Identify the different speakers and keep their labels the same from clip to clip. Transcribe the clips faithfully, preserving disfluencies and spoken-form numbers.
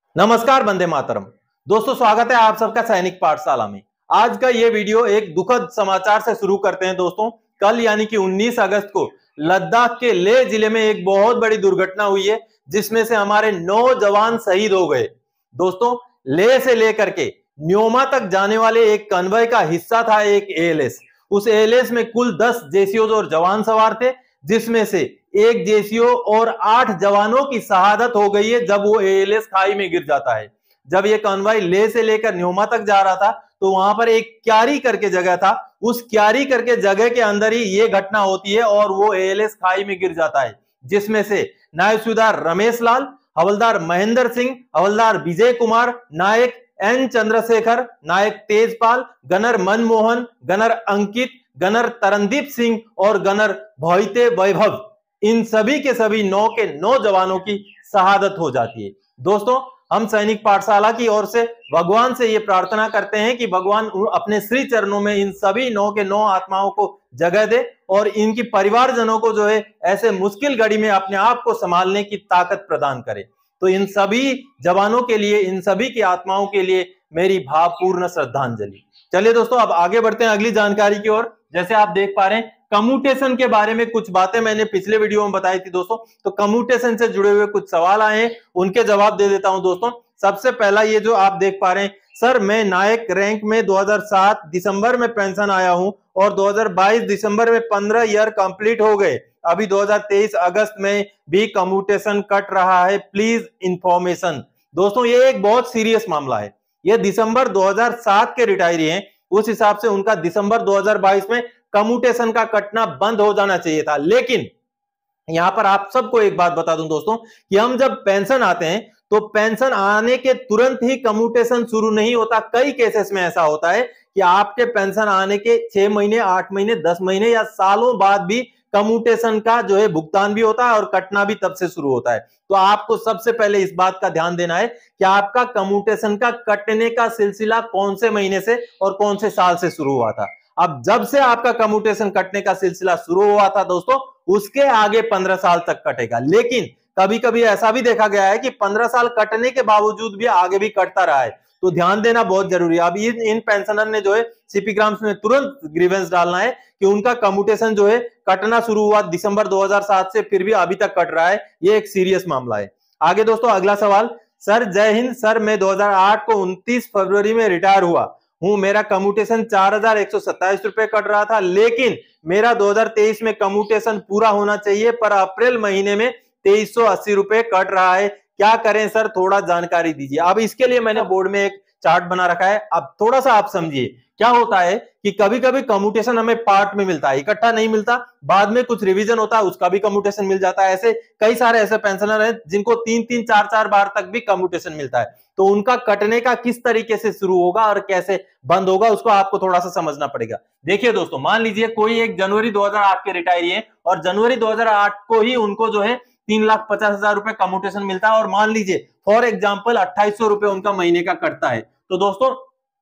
Speaker 1: नमस्कार, वंदे मातरम। दोस्तों, स्वागत है आप सबका सैनिक पाठशाला में। आज का ये वीडियो एक दुखद समाचार से शुरू करते हैं। दोस्तों, कल यानी कि उन्नीस अगस्त को लद्दाख के लेह जिले में एक बहुत बड़ी दुर्घटना हुई है, जिसमें से हमारे नौ जवान शहीद हो गए। दोस्तों, लेह से लेकर के न्योमा तक जाने वाले एक कन्वॉय का हिस्सा था एक एएलएस। उस एएलएस में कुल दस जेसीओ और जवान सवार थे, जिसमें से एक जेसीओ और आठ जवानों की शहादत हो गई है जब वो एएलएस खाई में गिर जाता है। जब ये कॉन्वॉय लेह से लेकर न्योमा तक जा रहा था तो वहां पर एक क्यारी करके जगह था। उस क्यारी करके जगह के अंदर ही ये घटना होती है और वो एएलएस खाई में गिर जाता है, जिसमें से नायब सूबेदार रमेश लाल, हवलदार महेंद्र सिंह, हवलदार विजय कुमार, नायक एन चंद्रशेखर, नायक Tejpal, gunner Manmohan, gunner Ankit, gunner Tarandeep Singh और गनर भोईते वैभव, इन सभी के सभी नौ के नौ जवानों की शहादत हो जाती है। दोस्तों, हम सैनिक पाठशाला की ओर से भगवान से ये प्रार्थना करते हैं कि भगवान अपने श्री चरणों में इन सभी नौ के नौ आत्माओं को जगह दे और इनकी परिवारजनों को जो है ऐसे मुश्किल घड़ी में अपने आप को संभालने की ताकत प्रदान करे। तो इन सभी जवानों के लिए, इन सभी की आत्माओं के लिए मेरी भावपूर्ण श्रद्धांजलि। चलिए दोस्तों, अब आगे बढ़ते हैं अगली जानकारी की ओर। जैसे आप देख पा रहे हैं, कम्यूटेशन के बारे में कुछ बातें मैंने पिछले वीडियो में बताई थी दोस्तों। तो कम्यूटेशन से जुड़े हुए कुछ सवाल आए हैं, उनके जवाब दे देता हूं दोस्तों। सबसे पहला ये जो आप देख पा रहे हैं, सर मैं नायक रैंक में दो हज़ार सात दिसंबर में पेंशन आया हूं और दो हज़ार बाईस दिसंबर में पंद्रह ईयर कंप्लीट हो गए। अभी दो हज़ार तेईस अगस्त में भी कम्यूटेशन कट रहा है, प्लीज इंफॉर्मेशन। दोस्तों, ये एक बहुत सीरियस मामला है। ये दिसंबर दो हज़ार सात के रिटायरी हैं, उस हिसाब से उनका दिसंबर दो हज़ार बाईस में कम्यूटेशन का कटना बंद हो जाना चाहिए था। लेकिन यहां पर आप सबको एक बात बता दूं दोस्तों कि हम जब पेंशन आते हैं तो पेंशन आने के तुरंत ही कम्यूटेशन शुरू नहीं होता। कई केसेस में ऐसा होता है कि आपके पेंशन आने के छह महीने, आठ महीने, दस महीने या सालों बाद भी कम्यूटेशन का जो है भुगतान भी होता है और कटना भी तब से शुरू होता है। तो आपको सबसे पहले इस बात का ध्यान देना है कि आपका कम्यूटेशन का कटने का सिलसिला कौन से महीने से और कौन से साल से शुरू हुआ था। अब जब से आपका कम्यूटेशन कटने का सिलसिला शुरू हुआ था दोस्तों, उसके आगे पंद्रह साल तक कटेगा। लेकिन कभी कभी ऐसा भी देखा गया है कि पंद्रह साल कटने के बावजूद भी आगे भी कटता रहा है। तो ध्यान देना बहुत जरूरी है। अब इन इन पेंशनर ने जो है सीपी ग्राम्स में तुरंत ग्रीवेंस डालना है कि उनका कम्यूटेशन जो है कटना शुरू हुआ दिसंबर दो हज़ार सात से, फिर भी अभी तक कट रहा है। ये एक सीरियस मामला है। आगे दोस्तों, अगला सवाल। सर जय हिंद। सर मैं दो हज़ार आठ को उनतीस फरवरी में रिटायर हुआ हूं। मेरा कम्यूटेशन चार हजार एक सौ सत्ताईस रुपए कट रहा था, लेकिन मेरा दो हज़ार तेईस में कम्यूटेशन पूरा होना चाहिए, पर अप्रैल महीने में तेईस सौ अस्सी रुपए कट रहा है। क्या करें सर, थोड़ा जानकारी दीजिए। अब इसके लिए मैंने बोर्ड में एक चार्ट बना रखा है। अब थोड़ा सा आप समझिए क्या होता है कि कभी कभी कम्यूटेशन हमें पार्ट में मिलता है, इकट्ठा नहीं मिलता। बाद में कुछ रिवीजन होता है, उसका भी कम्यूटेशन मिल जाता है। ऐसे कई सारे ऐसे पेंशनर हैं जिनको तीन तीन चार चार बार तक भी कम्यूटेशन मिलता है। तो उनका कटने का किस तरीके से शुरू होगा और कैसे बंद होगा, उसको आपको थोड़ा सा समझना पड़ेगा। देखिए दोस्तों, मान लीजिए कोई एक जनवरी दो हज़ार आठ के रिटायरी है और जनवरी दो हज़ार आठ को ही उनको जो है तीन लाख पचास हजार रुपए कम्यूटेशन मिलता है और मान लीजिए फॉर एग्जाम्पल अट्ठाईस सौ रुपए उनका महीने का कटता है। तो दोस्तों,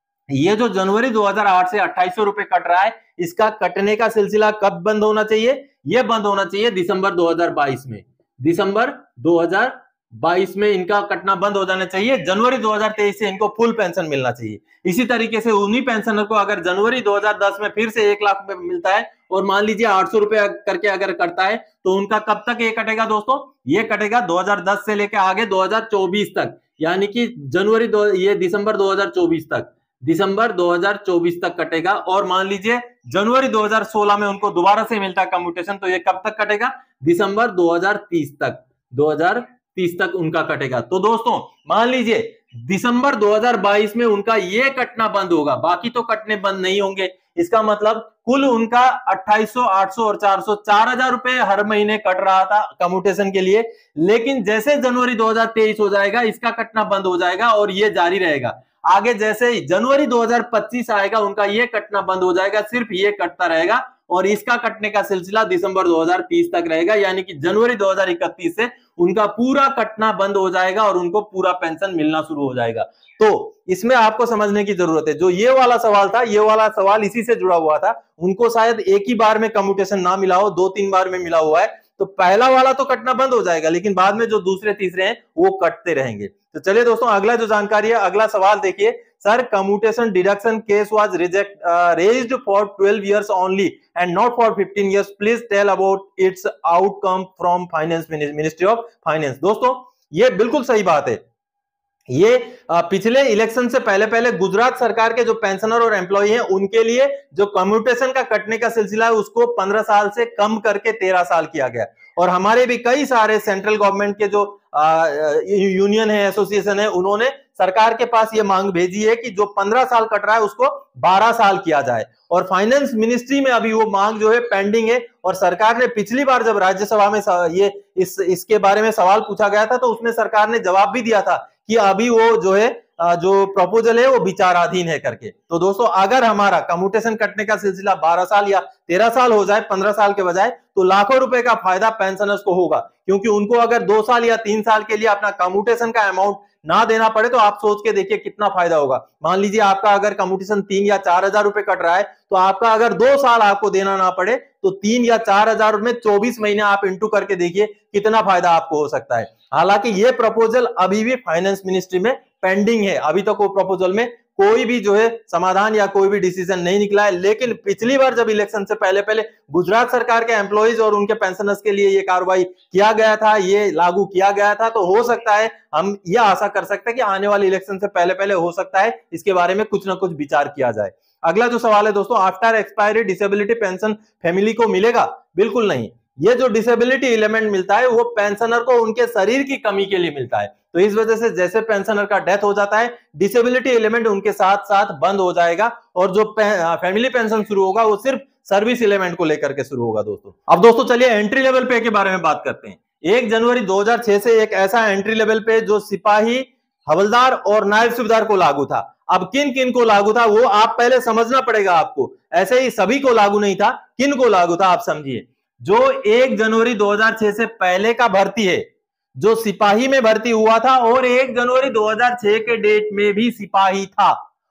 Speaker 1: ये जो जनवरी दो हज़ार आठ से अट्ठाईस सौ रुपए कट रहा है, इसका कटने का सिलसिला कब बंद होना चाहिए? यह बंद होना चाहिए दिसंबर दो हज़ार बाईस में। दिसंबर दो हज़ार बाईस में इनका कटना बंद हो जाना चाहिए। जनवरी दो हज़ार तेईस से इनको फुल पेंशन मिलना चाहिए। इसी तरीके से उन्हीं पेंशनर को अगर जनवरी दो हज़ार दस में फिर से एक लाख रुपए मिलता है और मान लीजिए आठ सौ रुपए करके अगर करता है, तो उनका कब तक ये कटेगा दोस्तों? ये कटेगा दो हज़ार दस से लेकर आगे दो हज़ार चौबीस तक, यानी कि जनवरी दो ये दिसंबर दो हज़ार चौबीस तक, दिसंबर दो हज़ार चौबीस तक कटेगा। और मान लीजिए जनवरी दो हज़ार सोलह में उनको दोबारा से मिलता है कम्यूटेशन, तो ये कब तक कटेगा? दिसंबर दो हज़ार तीस तक, दो हज़ार तीस तक उनका कटेगा। तो दोस्तों, मान लीजिए दिसंबर दो हज़ार बाईस में उनका ये कटना बंद होगा, बाकी तो कटने बंद नहीं होंगे। इसका मतलब कुल उनका अट्ठाईस सौ, आठ सौ और चार सौ, चार हजार रुपए हर महीने कट रहा था कम्यूटेशन के लिए। लेकिन जैसे जनवरी दो हज़ार तेईस हो जाएगा, इसका कटना बंद हो जाएगा और ये जारी रहेगा। आगे जैसे ही जनवरी दो हज़ार पच्चीस आएगा, उनका ये कटना बंद हो जाएगा, सिर्फ ये कटता रहेगा और इसका कटने का सिलसिला दिसंबर दो हज़ार तीस तक रहेगा, यानी कि जनवरी दो हज़ार इकतीस से उनका पूरा कटना बंद हो जाएगा और उनको पूरा पेंशन मिलना शुरू हो जाएगा। तो इसमें आपको समझने की जरूरत है, जो ये वाला सवाल था, ये वाला सवाल इसी से जुड़ा हुआ था। उनको शायद एक ही बार में कम्यूटेशन ना मिला हो, दो तीन बार में मिला हुआ है। तो पहला वाला तो कटना बंद हो जाएगा, लेकिन बाद में जो दूसरे तीसरे हैं वो कटते रहेंगे। तो चलिए दोस्तों, अगला जो जानकारी है, अगला सवाल देखिए। Sir, commutation deduction case was reject raised for twelve years only and not for fifteen years, please tell about its outcome from finance ministry of finance. दोस्तों, ये बिल्कुल सही बात है। ये पिछले इलेक्शन से पहले पहले गुजरात सरकार के जो पेंशनर और एम्प्लॉय हैं उनके लिए जो कम्यूटेशन का कटने का सिलसिला है उसको पंद्रह साल से कम करके तेरह साल किया गया। और हमारे भी कई सारे सेंट्रल गवर्नमेंट के जो यूनियन है, एसोसिएशन है, उन्होंने सरकार के पास ये मांग भेजी है कि जो पंद्रह साल कट रहा है उसको बारह साल किया जाए। और फाइनेंस मिनिस्ट्री में अभी वो मांग जो है पेंडिंग है। और सरकार ने पिछली बार जब राज्यसभा में ये इस इसके बारे में सवाल पूछा गया था तो उसमें सरकार ने जवाब भी दिया था कि अभी वो जो है जो प्रपोजल है वो विचाराधीन है करके। तो दोस्तों, अगर हमारा कम्यूटेशन कटने का सिलसिला बारह साल या तेरह साल हो जाए पंद्रह साल के बजाय, तो लाखों रुपए का फायदा पेंशनर्स को होगा। क्योंकि उनको अगर दो साल या तीन साल के लिए अपना कम्यूटेशन का अमाउंट ना देना पड़े तो आप सोच के देखिए कितना फायदा होगा। मान लीजिए आपका अगर कम्यूटेशन तीन या चार हजार रुपए कट रहा है, तो आपका अगर दो साल आपको देना ना पड़े तो तीन या चार हजार में चौबीस महीने आप इंटू करके देखिए कितना फायदा आपको हो सकता है। हालांकि ये प्रपोजल अभी भी फाइनेंस मिनिस्ट्री में पेंडिंग है, अभी तक वो प्रपोजल में कोई भी जो है समाधान या कोई भी डिसीजन नहीं निकला है। लेकिन पिछली बार जब इलेक्शन से पहले पहले गुजरात सरकार के एम्प्लॉइज और उनके पेंशनर्स के लिए ये कार्रवाई किया गया था, ये लागू किया गया था, तो हो सकता है हम ये आशा कर सकते हैं कि आने वाले इलेक्शन से पहले पहले हो सकता है इसके बारे में कुछ ना कुछ विचार किया जाए। अगला जो सवाल है दोस्तों, after expiry disability pension family को मिलेगा? बिल्कुल नहीं। ये जो डिसेबिलिटी एलिमेंट मिलता है वो पेंशनर को उनके शरीर की कमी के लिए मिलता है। तो इस वजह से जैसे पेंशनर का डेथ हो जाता है, डिसेबिलिटी एलिमेंट उनके साथ साथ बंद हो जाएगा और जो फैमिली पेंशन शुरू होगा वो सिर्फ सर्विस एलिमेंट को लेकर के शुरू होगा। दोस्तों, अब दोस्तों चलिए एंट्री लेवल पे के बारे में बात करते हैं। एक जनवरी दो हजार छह से एक ऐसा एंट्री लेवल पे जो सिपाही, हवलदार और नायब सूबेदार को लागू था। अब किन किन को लागू था वो आप पहले समझना पड़ेगा आपको। ऐसे ही सभी को लागू नहीं था, किन को लागू था आप समझिए। जो एक जनवरी दो हजार छह से पहले का भर्ती है, जो सिपाही में भर्ती हुआ था और एक जनवरी दो हजार छह के डेट में भी सिपाही था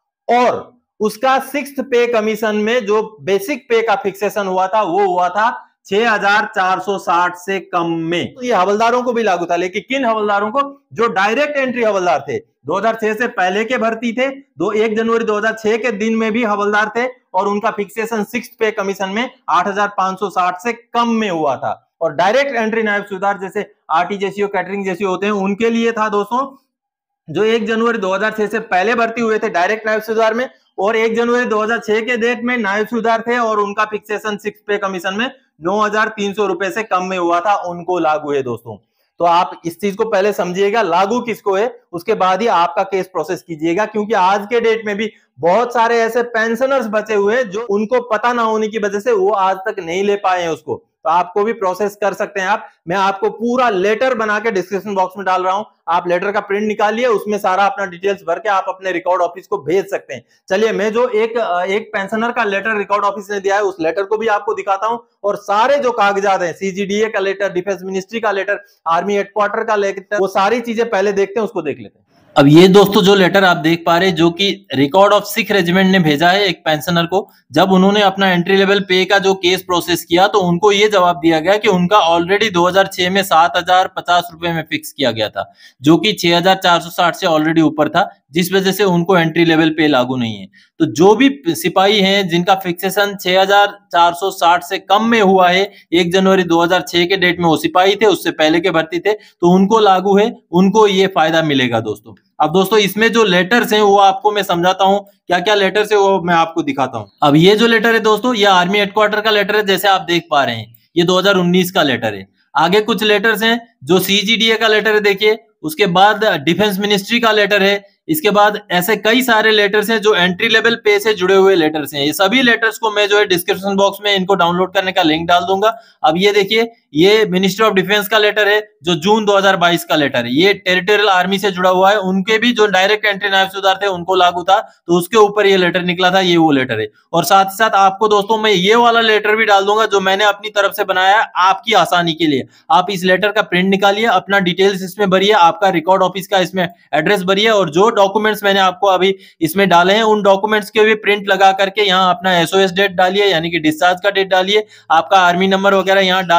Speaker 1: और उसका सिक्स्थ पे कमीशन में जो बेसिक पे का फिक्सेशन हुआ था वो हुआ था छह हजार चार सौ साठ से कम में। तो ये हवलदारों को भी लागू था, लेकिन किन हवलदारों को? जो डायरेक्ट एंट्री हवलदार थे, दो हजार छह से पहले के भर्ती थे, दो एक जनवरी दो हजार छह के दिन में भी हवलदार थे और उनका फिक्सेशन सिक्स पे कमीशन में आठ हजार पांच सौ साठ से कम में हुआ था। और डायरेक्ट एंट्री नायब सूबेदार जैसे आरटी जैसी और कैटरिंग जैसी होते हैं उनके लिए था दोस्तों, जो एक जनवरी दो हजार छह से पहले भर्ती हुए थे डायरेक्ट नायब सूबेदार में और एक जनवरी दो हजार छह के डेट में नायब सूबेदार थे और उनका फिक्सेशन सिक्स पे कमीशन में नौ हजार तीन सौ रुपए से कम में हुआ था, उनको लागू है दोस्तों। तो आप इस चीज को पहले समझिएगा, लागू किसको है, उसके बाद ही आपका केस प्रोसेस कीजिएगा। क्योंकि आज के डेट में भी बहुत सारे ऐसे पेंशनर्स बचे हुए हैं जो उनको पता ना होने की वजह से वो आज तक नहीं ले पाए हैं उसको। तो आपको भी प्रोसेस कर सकते हैं आप। मैं आपको पूरा लेटर बना के डिस्क्रिप्शन बॉक्स में डाल रहा हूं, आप लेटर का प्रिंट निकालिए, उसमें सारा अपना डिटेल्स भर के आप अपने रिकॉर्ड ऑफिस को भेज सकते हैं। चलिए, मैं जो एक एक पेंशनर का लेटर रिकॉर्ड ऑफिस ने दिया है उस लेटर को भी आपको दिखाता हूं और सारे जो कागजात हैं, सीजीडीए का लेटर, डिफेंस मिनिस्ट्री का लेटर, आर्मी हेडक्वार्टर का लेटर, वो सारी चीजें पहले देखते हैं, उसको देख लेते हैं।
Speaker 2: अब ये दोस्तों जो लेटर आप देख पा रहे हैं जो कि रिकॉर्ड ऑफ सिख रेजिमेंट ने भेजा है एक पेंशनर को, जब उन्होंने अपना एंट्री लेवल पे का जो केस प्रोसेस किया तो उनको ये जवाब दिया गया कि उनका ऑलरेडी दो हजार छह में सात हजार पचास रुपए में फिक्स किया गया था, जो कि छह हजार चार सौ साठ से ऑलरेडी ऊपर था, जिस वजह से उनको एंट्री लेवल पे लागू नहीं है। तो जो भी सिपाही हैं जिनका फिक्सेशन छह हजार चार सौ साठ से कम में हुआ है, एक जनवरी दो हजार छह के डेट में वो सिपाही थे, उससे पहले के भर्ती थे, तो उनको लागू है, उनको ये फायदा मिलेगा दोस्तों। अब दोस्तों इसमें जो लेटर्स हैं वो आपको मैं समझाता हूं, क्या क्या लेटर्स है वो मैं आपको दिखाता हूं। अब ये जो लेटर है दोस्तों, ये आर्मी हेडक्वार्टर का लेटर है, जैसे आप देख पा रहे हैं, ये दो हजार उन्नीस का लेटर है। आगे कुछ लेटर्स हैं जो सीजीडीए का लेटर है, देखिए, उसके बाद डिफेंस मिनिस्ट्री का लेटर है, इसके बाद ऐसे कई सारे लेटर्स हैं जो एंट्री लेवल पे से जुड़े हुए लेटर्स हैं। ये सभी लेटर्स को मैं जो है डिस्क्रिप्शन बॉक्स में इनको डाउनलोड करने का लिंक डाल दूंगा। अब ये देखिए, ये मिनिस्ट्री ऑफ डिफेंस का लेटर है जो जून दो हजार बाईस का लेटर है, ये टेरिटोरियल आर्मी से जुड़ा हुआ है, उनके भी जो डायरेक्ट एंट्री नायब सूबेदार थे उनको लागू था, तो उसके ऊपर ये लेटर निकला था, ये वो लेटर है। और साथ ही साथ आपको दोस्तों मैं ये वाला लेटर भी डाल दूंगा जो मैंने अपनी तरफ से बनाया है आपकी आसानी के लिए। आप इस लेटर का प्रिंट निकालिए, अपना डिटेल्स इसमें भरिए, आपका रिकॉर्ड ऑफिस का इसमें एड्रेस भरिए और जो डॉक्यूमेंट्स मैंने आपको अभी इसमें डाले हैं उन डॉक्यूमेंट्स के भी प्रिंट लगा करके यहाँ अपना एसओएस डेट डालिए, यानी कि डिस्चार्ज का डेट डालिए, आपका आर्मी नंबर वगैरह यहाँ डालिए, उसके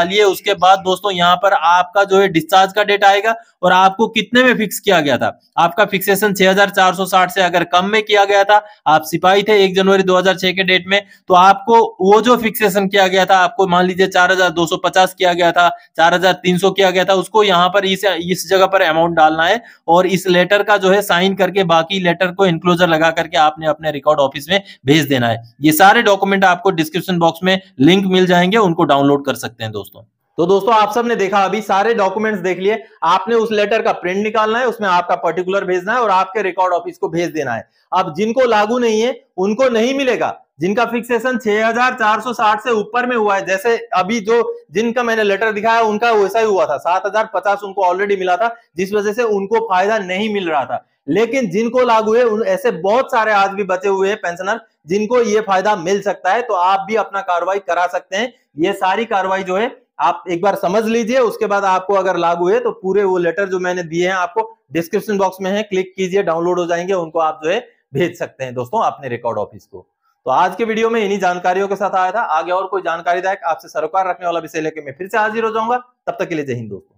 Speaker 2: उसके बाद दोस्तों यहाँ पर आपका जो है डिस्चार्ज का डेट आएगा और आपको कितने में फिक्स किया गया था। आपका फिक्सेशन छह हजार चार सौ साठ से अगर कम में किया गया था, आप सिपाही थे एक जनवरी दो हजार छह के डेट में, तो आपको वो जो फिक्सेशन किया गया था, आपको मान लीजिए चार हजार दो सौ पचास किया गया था, चार हजार तीन सौ किया गया था, उसको यहाँ पर इस इस जगह पर अमाउंट डालना है और इस लेटर का जो है साइन करके बाकी लेटर को इनक्लोजर लगा करके आपने अपने रिकॉर्ड ऑफिस में भेज देना है। ये सारे डॉक्यूमेंट आपको डिस्क्रिप्शन बॉक्स में लिंक मिल जाएंगे, उनको डाउनलोड कर सकते हैं दोस्तों।
Speaker 1: तो दोस्तों आप सबने देखा, अभी सारे डॉक्यूमेंट्स देख लिए। आपने उस लेटर का प्रिंट निकालना है, उसमें आपका पर्टिकुलर भेजना है और आपके रिकॉर्ड ऑफिस को भेज देना है। अब जिनको लागू नहीं है उनको नहीं मिलेगा, जिनका फिक्सेशन छह हजार चार सौ साठ से ऊपर में हुआ है, जैसे अभी जो जिनका मैंने लेटर दिखाया उनका वैसा ही हुआ था, सात हजार पचास उनको ऑलरेडी मिला था, जिस वजह से उनको फायदा नहीं मिल रहा था। लेकिन जिनको लागू है, ऐसे बहुत सारे आज भी बचे हुए हैं पेंशनर जिनको ये फायदा मिल सकता है, तो आप भी अपना कार्रवाई करा सकते हैं। ये सारी कार्रवाई जो है आप एक बार समझ लीजिए, उसके बाद आपको अगर लागू है तो पूरे वो लेटर जो मैंने दिए हैं आपको डिस्क्रिप्शन बॉक्स में है, क्लिक कीजिए, डाउनलोड हो जाएंगे, उनको आप जो है भेज सकते हैं दोस्तों अपने रिकॉर्ड ऑफिस को। तो आज के वीडियो में इन्हीं जानकारियों के साथ आया था। आगे और कोई जानकारीदायक आपसे सरोकार रखने वाला विषय लेकर मैं फिर से हाजिर हो जाऊंगा। तब तक के लिए जय हिंद दोस्तों।